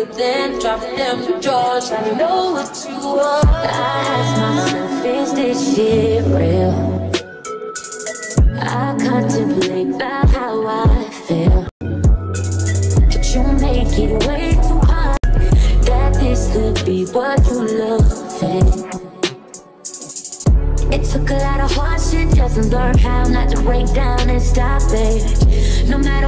you, then drop them drawers. I know what you want. I ask myself, is this shit real? I contemplate about how I feel, but you make it way too hard that this could be what you loving. It took a lot of hard shit just to learn how not to break down and stop it. No matter